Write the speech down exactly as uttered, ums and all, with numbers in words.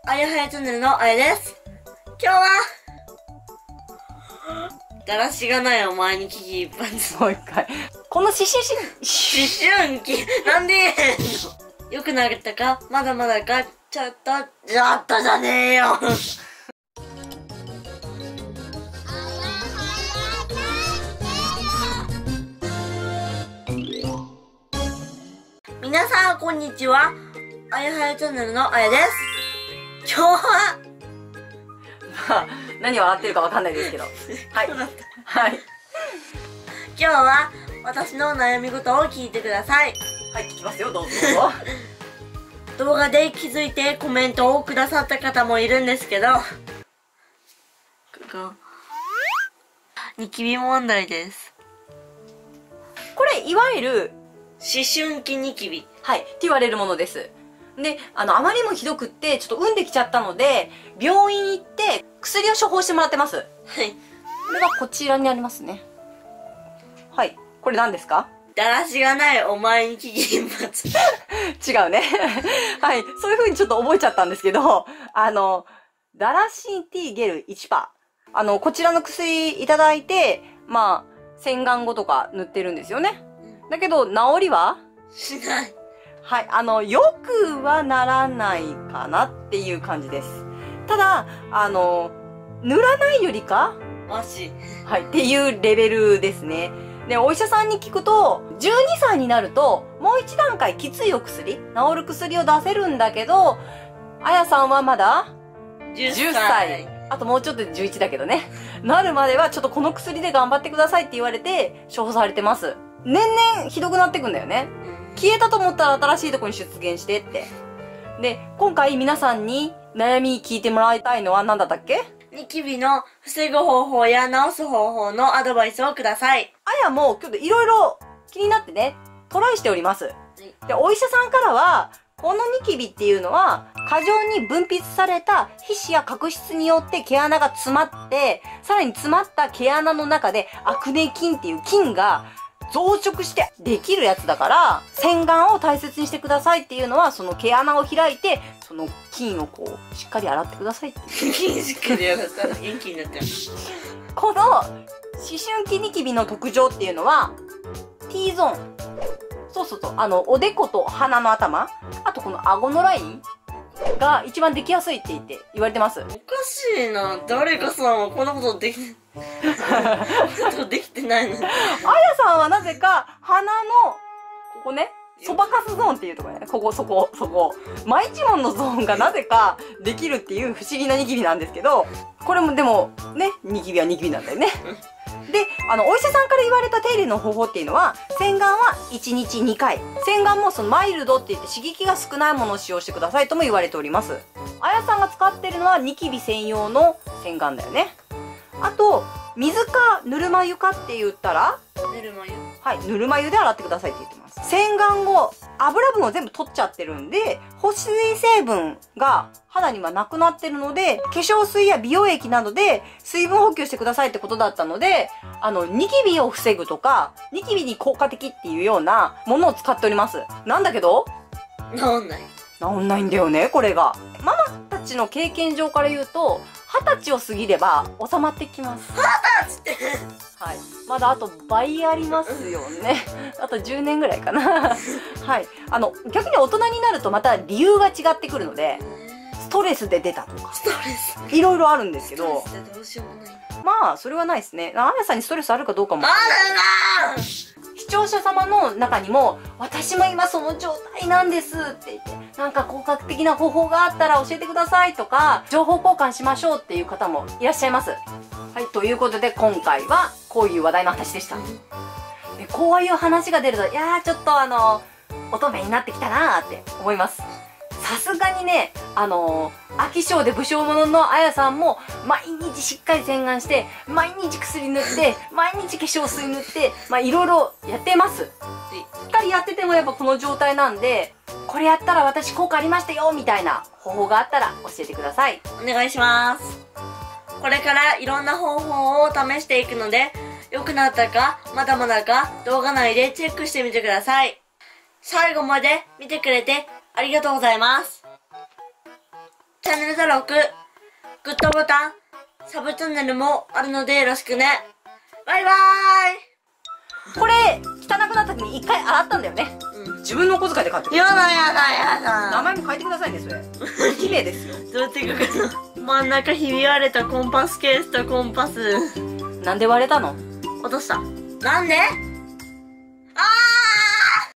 あやはやチャンネルのあやです。今日は、だらしがないお前に危機一髪。 もう一回。この思春期、思春期、なんで言えへんの。よくなったかまだまだかちょっと、ちょっとじゃねえよ。皆さん、こんにちは。あやはやチャンネルのあやです。今日は、 まあ、何笑ってるかわかんないですけど。はい。はい。 今日は、私の悩み事を聞いてください。 はい、聞きますよ、どうぞどうぞ。 動画で気づいてコメントをくださった方もいるんですけど、ここ、ニキビ問題です。 これ、いわゆる、 思春期ニキビ。 はい、って言われるものです。で、あの、あまりにもひどくって、ちょっと産んできちゃったので、病院行って、薬を処方してもらってます。はい。これがこちらにありますね。はい。これ何ですか？ だらしがないお前に危機一髪。 違うね。はい。そういう風にちょっと覚えちゃったんですけど、あの、ダラシン T ゲル いちパーセント。あの、こちらの薬いただいて、まあ、洗顔後とか塗ってるんですよね。だけど、治りはしない。 はい。あの、よくはならないかなっていう感じです。ただ、あの、塗らないよりかマジ。 はい。っていうレベルですね。で、お医者さんに聞くと、じゅうにさいになると、もう一段階きついお薬、治る薬を出せるんだけど、あやさんはまだじゅっさい。 じゅっさい。あともうちょっとでじゅういちだけどね。なるまではちょっとこの薬で頑張ってくださいって言われて、処方されてます。年々ひどくなってくんだよね。消えたと思ったら新しいとこに出現してって。で、今回皆さんに悩み聞いてもらいたいのは何だったっけ？ ニキビの防ぐ方法や治す方法のアドバイスをください。 あやも今日いろいろ気になってね、トライしております。で、お医者さんからは、このニキビっていうのは、過剰に分泌された皮脂や角質によって毛穴が詰まって、さらに詰まった毛穴の中でアクネ菌っていう菌が増殖してできるやつだから、洗顔を大切にしてくださいっていうのは、その毛穴を開いて、その菌をこう、しっかり洗ってくださいっていう。 菌しっかり洗ったら元気になっちゃう。 この、思春期ニキビの特徴っていうのは、T ゾーン。そうそうそう。あの、おでこと鼻の頭。あとこの顎のラインが一番できやすいって言って、言われてます。 おかしいな。誰かさんはこんなことでき、こんなことできてないのに。 あやさんはなぜか、鼻の、ここね、そばかすゾーンっていうところね。ここ、そこ、そこ。マイチモンのゾーンがなぜかできるっていう不思議なニキビなんですけど、これもでも、ね、ニキビはニキビなんだよね。で、あの、お医者さんから言われた手入れの方法っていうのは、洗顔はいちにちにかい。洗顔もそのマイルドって言って刺激が少ないものを使用してくださいとも言われております。あやさんが使ってるのはニキビ専用の洗顔だよね。あと、水かぬるま湯かって言ったら、 ぬるま湯。 はい、ぬるま湯で洗ってくださいって言ってます。洗顔後、油分を全部取っちゃってるんで、保水成分が肌にはなくなってるので、化粧水や美容液などで水分補給してくださいってことだったので、あの、ニキビを防ぐとか、ニキビに効果的っていうようなものを使っております。なんだけど、 治んない。 治んないんだよね、これが。ママたちの経験上から言うと、二十歳を過ぎれば収まってきます。 二十歳ってはい。まだあと倍ありますよね。あとじゅうねんぐらいかな。はい。あの、逆に大人になるとまた理由が違ってくるので、ストレスで出たとか、 ストレス。 いろいろあるんですけど、 ストレスってどうしようもない。 まあ、それはないですね。あやさんにストレスあるかどうかも。 あるなー。 視聴者様の中にも、私も今その状態なんですって言って、なんか効果的な方法があったら教えてくださいとか、情報交換しましょうっていう方もいらっしゃいます。はい、ということで今回はこういう話題の話でした。でこういう話が出ると、いやーちょっとあの、乙女になってきたなーって思います。さすがにね、あのー、飽き性で武将者のあやさんも、毎日しっかり洗顔して、毎日薬塗って、毎日化粧水塗って、まあいろいろやってます。しっかりやっててもやっぱこの状態なんで、これやったら私効果ありましたよみたいな方法があったら教えてください。 お願いします。これからいろんな方法を試していくので、良くなったか、まだまだか、動画内でチェックしてみてください。最後まで見てくれてありがとうございます。 チャンネル登録、グッドボタン、サブチャンネルもあるのでよろしくね。バイバーこれ、汚くなった時に一回洗ったんだよね。 イ。うん。 自分のお小遣いで買ってくる。 やだやだやだ。 名前も変えてくださいね、それ。姫ですよ。 どうやっていくかな。真ん中ひび割れたコンパスケースとコンパス。 なんで割れたの？ 落とした。なんで？